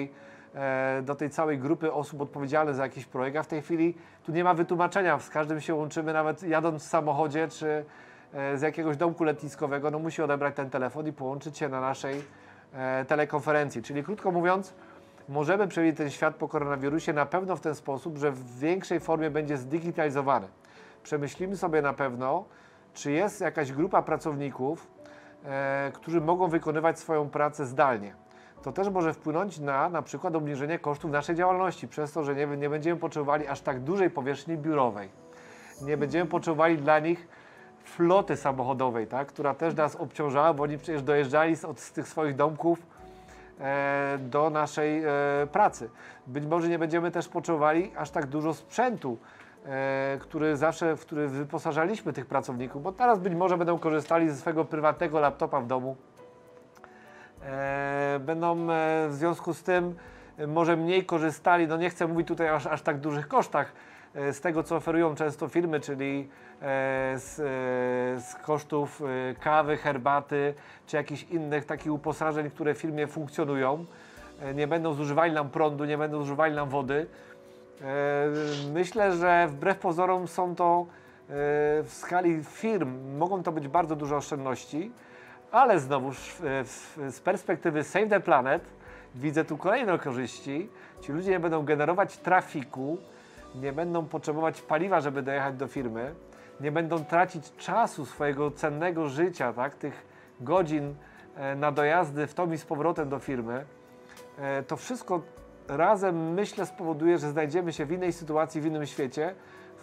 tej całej grupy osób odpowiedzialnych za jakiś projekt, a w tej chwili tu nie ma wytłumaczenia, z każdym się łączymy, nawet jadąc w samochodzie, czy z jakiegoś domku letniskowego, no musi odebrać ten telefon i połączyć się na naszej telekonferencji. Czyli krótko mówiąc, możemy przewidzieć ten świat po koronawirusie na pewno w ten sposób, że w większej formie będzie zdigitalizowany. Przemyślimy sobie na pewno, czy jest jakaś grupa pracowników, którzy mogą wykonywać swoją pracę zdalnie. To też może wpłynąć na przykład obniżenie kosztów naszej działalności, przez to, że nie będziemy potrzebowali aż tak dużej powierzchni biurowej. Nie będziemy potrzebowali dla nich floty samochodowej, tak, która też nas obciążała, bo oni przecież dojeżdżali z tych swoich domków do naszej pracy. Być może nie będziemy też potrzebowali aż tak dużo sprzętu, w który wyposażaliśmy tych pracowników, bo teraz być może będą korzystali ze swojego prywatnego laptopa w domu. Będą w związku z tym może mniej korzystali, no nie chcę mówić tutaj aż tak dużych kosztach, z tego, co oferują często firmy, czyli z kosztów kawy, herbaty, czy jakichś innych takich uposażeń, które w firmie funkcjonują. Nie będą zużywali nam prądu, nie będą zużywali nam wody. Myślę, że wbrew pozorom są to w skali firm, mogą to być bardzo duże oszczędności, ale znowuż z perspektywy Save the Planet widzę tu kolejne korzyści. Ci ludzie nie będą generować trafiku, nie będą potrzebować paliwa, żeby dojechać do firmy, nie będą tracić czasu swojego cennego życia, tak, tych godzin na dojazdy w tom i z powrotem do firmy. To wszystko razem, myślę, spowoduje, że znajdziemy się w innej sytuacji, w innym świecie,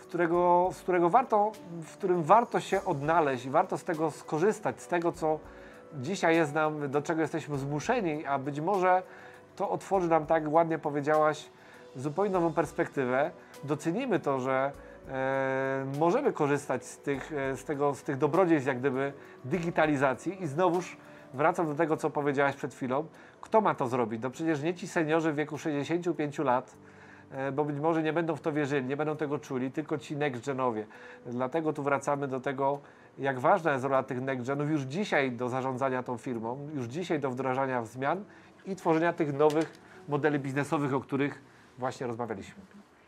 w którym warto się odnaleźć i warto z tego skorzystać, z tego, co dzisiaj jest nam, do czego jesteśmy zmuszeni, a być może to otworzy nam, tak ładnie powiedziałaś, zupełnie nową perspektywę. Docenimy to, że możemy korzystać z tych dobrodziejstw, jak gdyby, digitalizacji i znowuż wracam do tego, co powiedziałaś przed chwilą. Kto ma to zrobić? No przecież nie ci seniorzy w wieku 65 lat, bo być może nie będą w to wierzyli, nie będą tego czuli, tylko ci next genowie. Dlatego tu wracamy do tego, jak ważna jest rola tych next genów już dzisiaj do zarządzania tą firmą, już dzisiaj do wdrażania zmian i tworzenia tych nowych modeli biznesowych, o których właśnie rozmawialiśmy.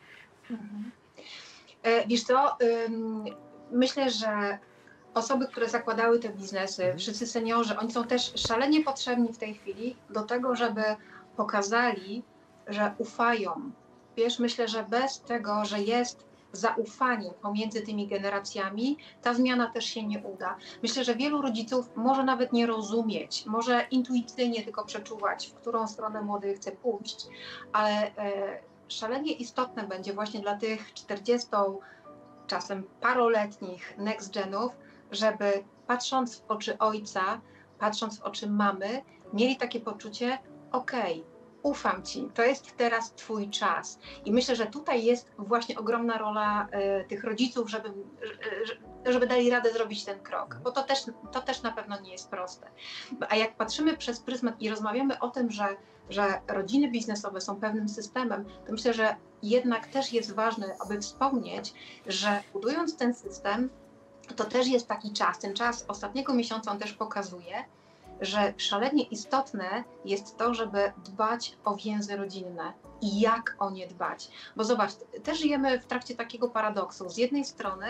Wiesz co, myślę, że osoby, które zakładały te biznesy, wszyscy seniorzy, oni są też szalenie potrzebni w tej chwili do tego, żeby pokazali, że ufają. Wiesz, myślę, że bez tego, że jest zaufanie pomiędzy tymi generacjami, ta zmiana też się nie uda. Myślę, że wielu rodziców może nawet nie rozumieć, może intuicyjnie tylko przeczuwać, w którą stronę młody chce pójść, ale szalenie istotne będzie właśnie dla tych 40, czasem paroletnich next genów, żeby patrząc w oczy ojca, patrząc w oczy mamy, mieli takie poczucie, okej, ufam ci, to jest teraz twój czas. I myślę, że tutaj jest właśnie ogromna rola tych rodziców, żeby dali radę zrobić ten krok, bo to też na pewno nie jest proste. A jak patrzymy przez pryzmat i rozmawiamy o tym, że rodziny biznesowe są pewnym systemem, to myślę, że jednak też jest ważne, aby wspomnieć, że budując ten system, to też jest taki czas, ten czas ostatniego miesiąca on też pokazuje, że szalenie istotne jest to, żeby dbać o więzy rodzinne i jak o nie dbać. Bo zobacz, też żyjemy w trakcie takiego paradoksu. Z jednej strony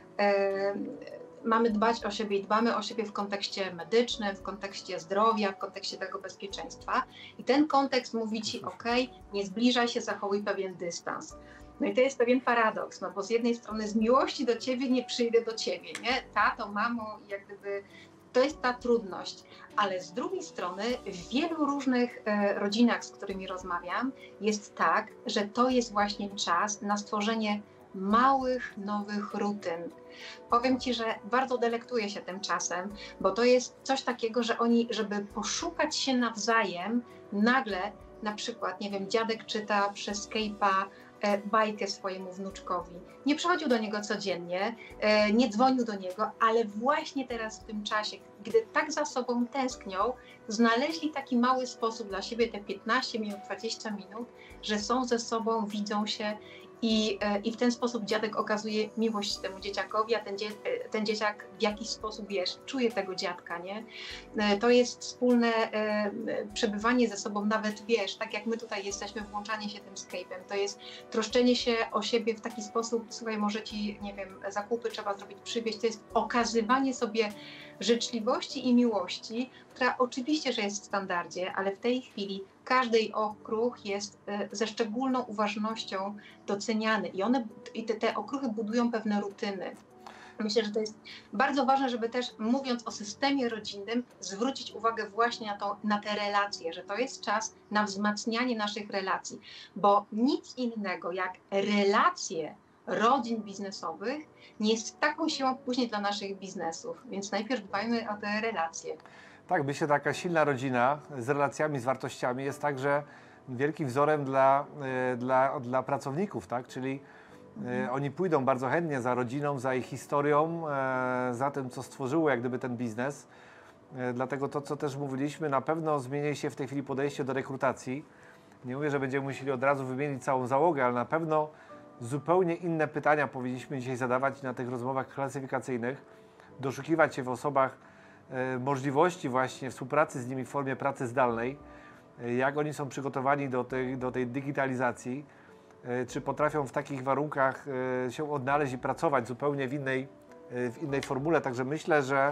mamy dbać o siebie i dbamy o siebie w kontekście medycznym, w kontekście zdrowia, w kontekście tego bezpieczeństwa. I ten kontekst mówi ci, nie zbliżaj się, zachowuj pewien dystans. No i to jest pewien paradoks, no bo z jednej strony z miłości do ciebie nie przyjdę do ciebie, nie? Tato, mamo, jak gdyby to jest ta trudność. Ale z drugiej strony w wielu różnych rodzinach, z którymi rozmawiam, jest tak, że to jest właśnie czas na stworzenie małych, nowych rutyn. Powiem ci, że bardzo delektuję się tym czasem, bo to jest coś takiego, że oni, żeby poszukać się nawzajem, nagle na przykład, nie wiem, dziadek czyta przez Skype'a bajkę swojemu wnuczkowi. Nie przychodził do niego codziennie, nie dzwonił do niego, ale właśnie teraz w tym czasie, gdy tak za sobą tęsknią, znaleźli taki mały sposób dla siebie, te 15 minut, 20 minut, że są ze sobą, widzą się i w ten sposób dziadek okazuje miłość temu dzieciakowi, a ten dzieciak w jakiś sposób, czuje tego dziadka, nie? To jest wspólne przebywanie ze sobą, nawet, tak jak my tutaj jesteśmy, włączanie się tym Skype'em, to jest troszczenie się o siebie w taki sposób, słuchaj, może ci, nie wiem, zakupy trzeba zrobić, przywieźć, to jest okazywanie sobie życzliwości i miłości, która oczywiście, że jest w standardzie, ale w tej chwili każdy okruch jest ze szczególną uważnością doceniany i te okruchy budują pewne rutyny. Myślę, że to jest bardzo ważne, żeby też, mówiąc o systemie rodzinnym, zwrócić uwagę właśnie na te relacje, że to jest czas na wzmacnianie naszych relacji, bo nic innego jak relacje rodzin biznesowych nie jest taką siłą później dla naszych biznesów, więc najpierw dbajmy o te relacje. Tak, myślę, że taka silna rodzina z relacjami, z wartościami jest także wielkim wzorem dla pracowników, tak? Czyli oni pójdą bardzo chętnie za rodziną, za ich historią, za tym, co stworzyło jak gdyby ten biznes. Dlatego to, co też mówiliśmy, na pewno zmieni się w tej chwili podejście do rekrutacji. Nie mówię, że będziemy musieli od razu wymienić całą załogę, ale na pewno zupełnie inne pytania powinniśmy dzisiaj zadawać na tych rozmowach klasyfikacyjnych, doszukiwać się w osobach możliwości właśnie współpracy z nimi w formie pracy zdalnej, jak oni są przygotowani do tej digitalizacji, czy potrafią w takich warunkach się odnaleźć i pracować zupełnie w innej formule. Także myślę, że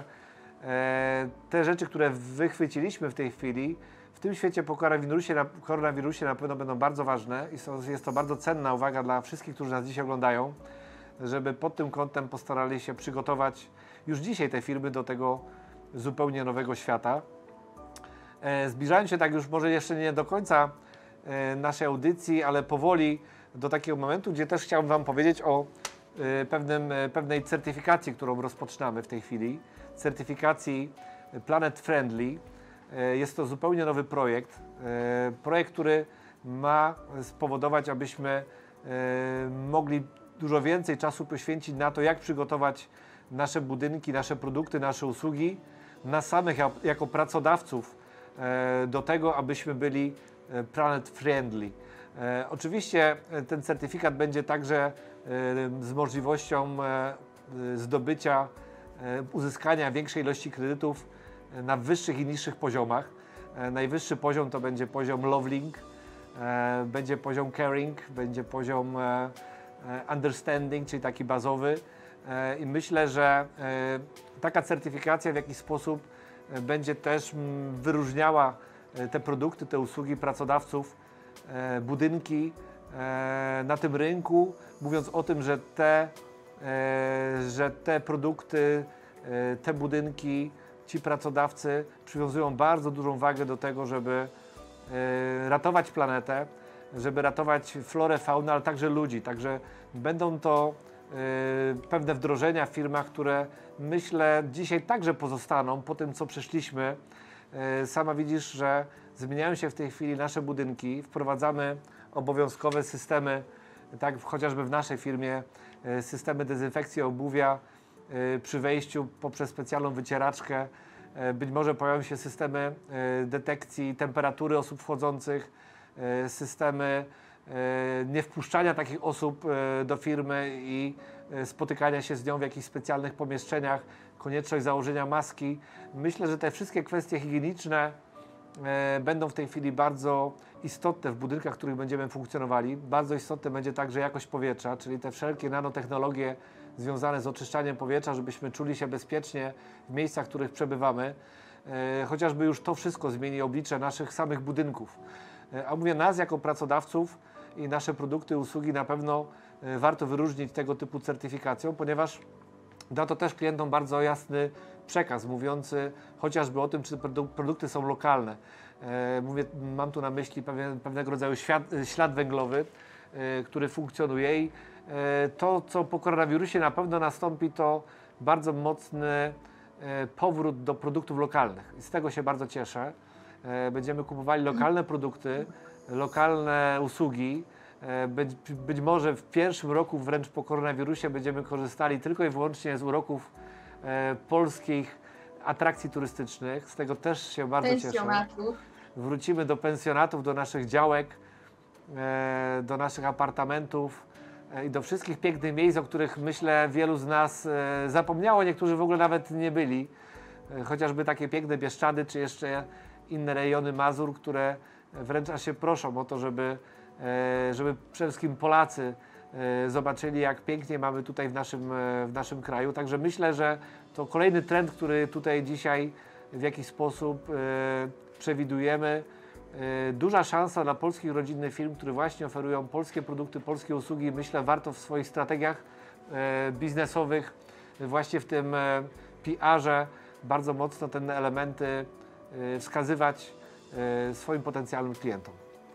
te rzeczy, które wychwyciliśmy w tej chwili, w tym świecie po koronawirusie na pewno będą bardzo ważne i jest to bardzo cenna uwaga dla wszystkich, którzy nas dzisiaj oglądają, żeby pod tym kątem postarali się przygotować już dzisiaj te firmy do tego zupełnie nowego świata. Zbliżając się tak już może jeszcze nie do końca naszej audycji, ale powoli do takiego momentu, gdzie też chciałbym Wam powiedzieć o pewnej certyfikacji, którą rozpoczynamy w tej chwili. Certyfikacji Planet Friendly. Jest to zupełnie nowy projekt. Projekt, który ma spowodować, abyśmy mogli dużo więcej czasu poświęcić na to, jak przygotować nasze budynki, nasze produkty, nasze usługi, nas samych jako pracodawców do tego, abyśmy byli planet friendly. Oczywiście ten certyfikat będzie także z możliwością zdobycia, uzyskania większej ilości kredytów na wyższych i niższych poziomach. Najwyższy poziom to będzie poziom Lovelink, będzie poziom Caring, będzie poziom Understanding, czyli taki bazowy. I myślę, że taka certyfikacja w jakiś sposób będzie też wyróżniała te produkty, te usługi pracodawców, budynki na tym rynku, mówiąc o tym, że te produkty, te budynki, ci pracodawcy przywiązują bardzo dużą wagę do tego, żeby ratować planetę, żeby ratować florę, faunę, ale także ludzi. Także będą to pewne wdrożenia w firmach, które myślę dzisiaj także pozostaną po tym, co przeszliśmy. Sama widzisz, że zmieniają się w tej chwili nasze budynki, wprowadzamy obowiązkowe systemy, tak chociażby w naszej firmie, systemy dezynfekcji obuwia przy wejściu poprzez specjalną wycieraczkę. Być może pojawią się systemy detekcji temperatury osób wchodzących, systemy niewpuszczania takich osób do firmy i spotykania się z nią w jakichś specjalnych pomieszczeniach, konieczność założenia maski. Myślę, że te wszystkie kwestie higieniczne będą w tej chwili bardzo istotne w budynkach, w których będziemy funkcjonowali. Bardzo istotne będzie także jakość powietrza, czyli te wszelkie nanotechnologie związane z oczyszczaniem powietrza, żebyśmy czuli się bezpiecznie w miejscach, w których przebywamy. Chociażby już to wszystko zmieni oblicze naszych samych budynków. A mówię, nas jako pracodawców i nasze produkty, usługi na pewno warto wyróżnić tego typu certyfikacją, ponieważ da to też klientom bardzo jasny przekaz mówiący chociażby o tym, czy produkty są lokalne. Mam tu na myśli pewnego rodzaju ślad węglowy, który funkcjonuje i to, co po koronawirusie na pewno nastąpi, to bardzo mocny powrót do produktów lokalnych. I z tego się bardzo cieszę. Będziemy kupowali lokalne produkty, lokalne usługi. Być może w pierwszym roku wręcz po koronawirusie będziemy korzystali tylko i wyłącznie z uroków polskich atrakcji turystycznych. Z tego też się bardzo cieszę. Wrócimy do pensjonatów, do naszych działek, do naszych apartamentów i do wszystkich pięknych miejsc, o których myślę wielu z nas zapomniało, niektórzy w ogóle nawet nie byli. Chociażby takie piękne Bieszczady, czy jeszcze inne rejony Mazur, które wręcz aż się proszą o to, żeby przede wszystkim Polacy zobaczyli, jak pięknie mamy tutaj w naszym kraju. Także myślę, że to kolejny trend, który tutaj dzisiaj w jakiś sposób przewidujemy. Duża szansa dla polskich rodzinnych firm, które właśnie oferują polskie produkty, polskie usługi. Myślę, warto w swoich strategiach biznesowych, właśnie w tym PR-ze bardzo mocno te elementy wskazywać swoim potencjalnym klientom.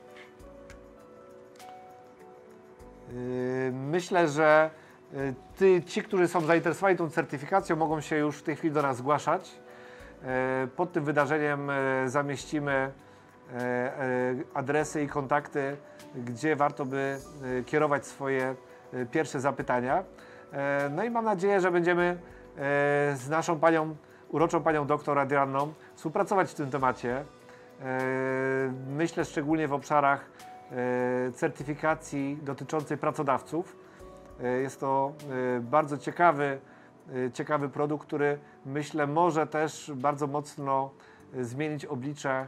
Myślę, że ci, którzy są zainteresowani tą certyfikacją, mogą się już w tej chwili do nas zgłaszać. Pod tym wydarzeniem zamieścimy adresy i kontakty, gdzie warto by kierować swoje pierwsze zapytania. No i mam nadzieję, że będziemy z naszą uroczą panią doktor Adrianną współpracować w tym temacie. Myślę szczególnie w obszarach certyfikacji dotyczącej pracodawców. Jest to bardzo ciekawy produkt, który myślę może też bardzo mocno zmienić oblicze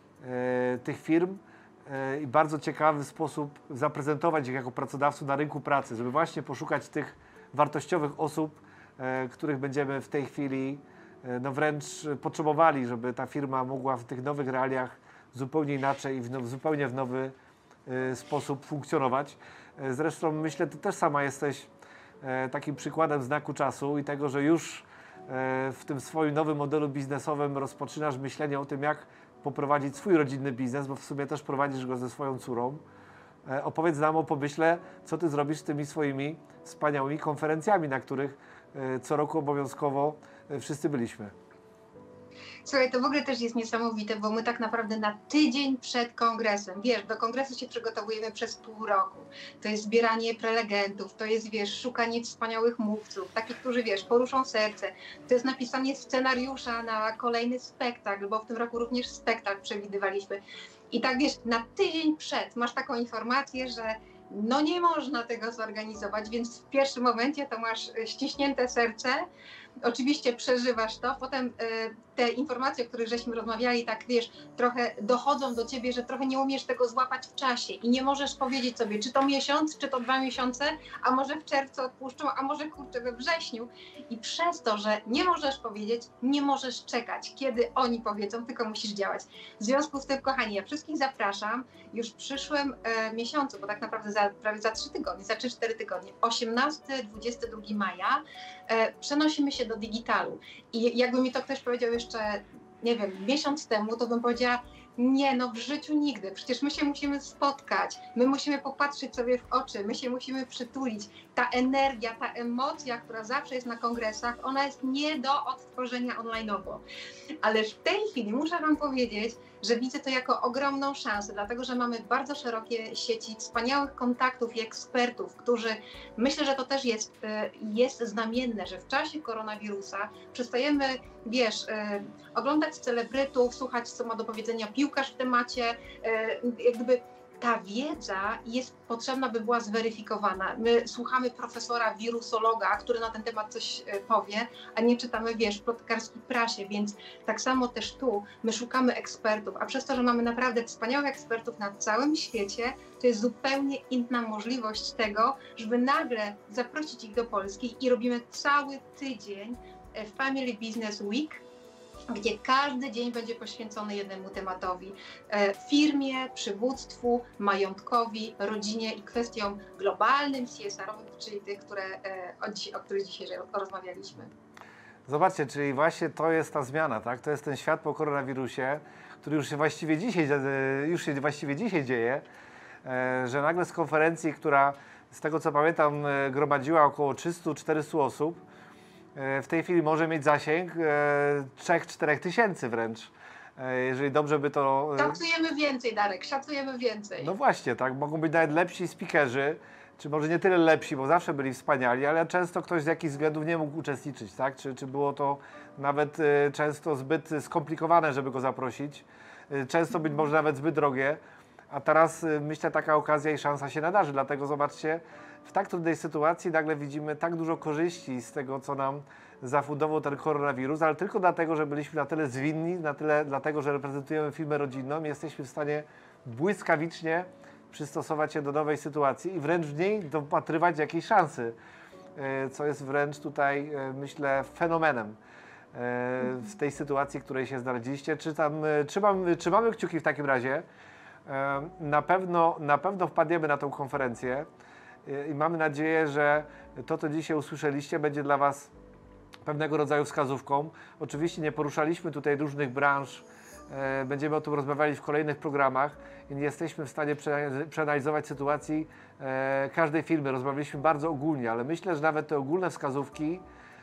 tych firm i bardzo ciekawy sposób zaprezentować ich jako pracodawców na rynku pracy, żeby właśnie poszukać tych wartościowych osób, których będziemy w tej chwili wręcz potrzebowali, żeby ta firma mogła w tych nowych realiach zupełnie inaczej i zupełnie w nowy sposób funkcjonować. Zresztą myślę, ty też sama jesteś takim przykładem znaku czasu i tego, że już w tym swoim nowym modelu biznesowym rozpoczynasz myślenie o tym, jak poprowadzić swój rodzinny biznes, bo w sumie też prowadzisz go ze swoją córą. Opowiedz nam o pomyśle, co ty zrobisz z tymi swoimi wspaniałymi konferencjami, na których co roku obowiązkowo wszyscy byliśmy. Słuchaj, to w ogóle też jest niesamowite, bo my tak naprawdę na tydzień przed kongresem, wiesz, do kongresu się przygotowujemy przez pół roku. To jest zbieranie prelegentów, to jest, wiesz, szukanie wspaniałych mówców, takich, którzy, wiesz, poruszą serce. To jest napisanie scenariusza na kolejny spektakl, bo w tym roku również spektakl przewidywaliśmy. I tak, wiesz, na tydzień przed masz taką informację, że no nie można tego zorganizować, więc w pierwszym momencie to masz ściśnięte serce. Oczywiście przeżywasz to, potem te informacje, o których żeśmy rozmawiali, tak wiesz, trochę dochodzą do ciebie, że trochę nie umiesz tego złapać w czasie i nie możesz powiedzieć sobie, czy to miesiąc, czy to 2 miesiące, a może w czerwcu odpuszczą, a może kurczę we wrześniu. I przez to, że nie możesz powiedzieć, nie możesz czekać, kiedy oni powiedzą, tylko musisz działać. W związku z tym, kochani, ja wszystkich zapraszam już w przyszłym miesiącu, bo tak naprawdę prawie za 3 tygodnie, za 3-4 tygodnie, 18-22 maja, przenosimy się do digitalu. I jakby mi to ktoś powiedział jeszcze, nie wiem, miesiąc temu, to bym powiedziała, Nie, no w życiu nigdy. Przecież my się musimy spotkać, my musimy popatrzeć sobie w oczy, my się musimy przytulić. Ta energia, ta emocja, która zawsze jest na kongresach, ona jest nie do odtworzenia online'owo. Ale w tej chwili muszę wam powiedzieć, że widzę to jako ogromną szansę, dlatego że mamy bardzo szerokie sieci wspaniałych kontaktów i ekspertów, którzy, myślę, że to też jest znamienne, że w czasie koronawirusa przestajemy, wiesz, oglądać celebrytów, słuchać, co ma do powiedzenia piłkarz w temacie, jakby ta wiedza jest potrzebna, by była zweryfikowana. My słuchamy profesora wirusologa, który na ten temat coś powie, a nie czytamy, wiesz, w plotkarskiej prasie, więc tak samo też tu my szukamy ekspertów, a przez to, że mamy naprawdę wspaniałych ekspertów na całym świecie, to jest zupełnie inna możliwość tego, żeby nagle zaprosić ich do Polski i robimy cały tydzień Family Business Week, gdzie każdy dzień będzie poświęcony jednemu tematowi. Firmie, przywództwu, majątkowi, rodzinie i kwestiom globalnym, CSR-owym, czyli tych, o których dzisiaj rozmawialiśmy. Zobaczcie, czyli właśnie to jest ta zmiana, tak? To jest ten świat po koronawirusie, który już się właściwie dzisiaj dzieje, że nagle z konferencji, która z tego co pamiętam gromadziła około 300-400 osób, w tej chwili może mieć zasięg 3-4 tysięcy wręcz, jeżeli dobrze by to... Szacujemy więcej, Darek, szacujemy więcej. No właśnie, tak, mogą być nawet lepsi speakerzy, czy może nie tyle lepsi, bo zawsze byli wspaniali, ale często ktoś z jakichś względów nie mógł uczestniczyć, tak? Czy było to nawet często zbyt skomplikowane, żeby go zaprosić, często być może nawet zbyt drogie, a teraz myślę, taka okazja i szansa się nadarzy, dlatego zobaczcie, w tak trudnej sytuacji nagle widzimy tak dużo korzyści z tego, co nam zafundował ten koronawirus, ale tylko dlatego, że byliśmy na tyle zwinni, dlatego, że reprezentujemy firmę rodzinną, jesteśmy w stanie błyskawicznie przystosować się do nowej sytuacji i wręcz w niej dopatrywać jakiejś szansy, co jest wręcz tutaj, myślę, fenomenem w tej sytuacji, w której się znaleźliście. Trzymamy kciuki w takim razie. Na pewno wpadniemy na tą konferencję i mamy nadzieję, że to, co dzisiaj usłyszeliście, będzie dla Was pewnego rodzaju wskazówką. Oczywiście nie poruszaliśmy tutaj różnych branż, będziemy o tym rozmawiali w kolejnych programach i nie jesteśmy w stanie przeanalizować sytuacji każdej firmy. Rozmawialiśmy bardzo ogólnie, ale myślę, że nawet te ogólne wskazówki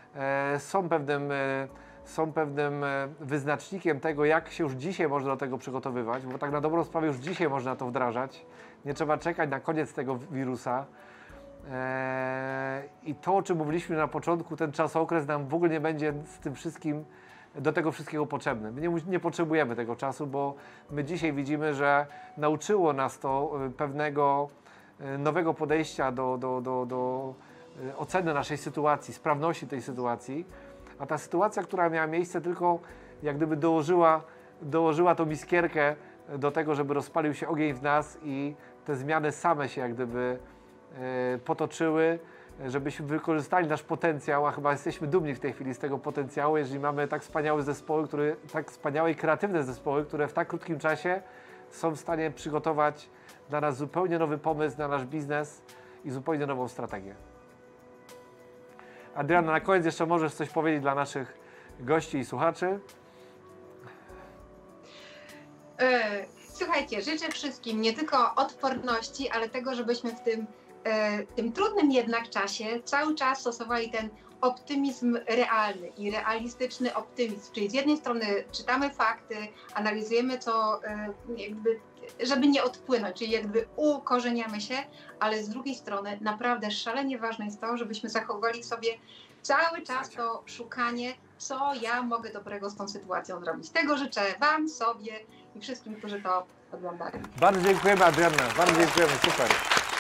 są pewnym wyznacznikiem tego, jak się już dzisiaj można do tego przygotowywać, bo tak na dobrą sprawę już dzisiaj można to wdrażać. Nie trzeba czekać na koniec tego wirusa. I to, o czym mówiliśmy na początku, ten czasokres nam w ogóle nie będzie z tym wszystkim, do tego wszystkiego potrzebny. My nie potrzebujemy tego czasu, bo my dzisiaj widzimy, że nauczyło nas to pewnego nowego podejścia do oceny naszej sytuacji, sprawności tej sytuacji, a ta sytuacja, która miała miejsce, tylko jak gdyby dołożyła tą iskierkę do tego, żeby rozpalił się ogień w nas i te zmiany same się jak gdyby potoczyły, żebyśmy wykorzystali nasz potencjał, a chyba jesteśmy dumni w tej chwili z tego potencjału, jeżeli mamy tak wspaniałe zespoły, tak wspaniałe i kreatywne zespoły, które w tak krótkim czasie są w stanie przygotować dla nas zupełnie nowy pomysł na nasz biznes i zupełnie nową strategię. Adrianna, na koniec jeszcze możesz coś powiedzieć dla naszych gości i słuchaczy? Słuchajcie, życzę wszystkim nie tylko odporności, ale tego, żebyśmy w tym trudnym jednak czasie cały czas stosowali ten optymizm realny i realistyczny optymizm. Czyli z jednej strony czytamy fakty, analizujemy co, jakby, żeby nie odpłynąć, czyli jakby ukorzeniamy się, ale z drugiej strony naprawdę szalenie ważne jest to, żebyśmy zachowali sobie cały czas to szukanie, co ja mogę dobrego z tą sytuacją zrobić. Tego życzę Wam, sobie i wszystkim, którzy to oglądają. Bardzo dziękujemy, Adrianna. Bardzo dziękujemy. Super.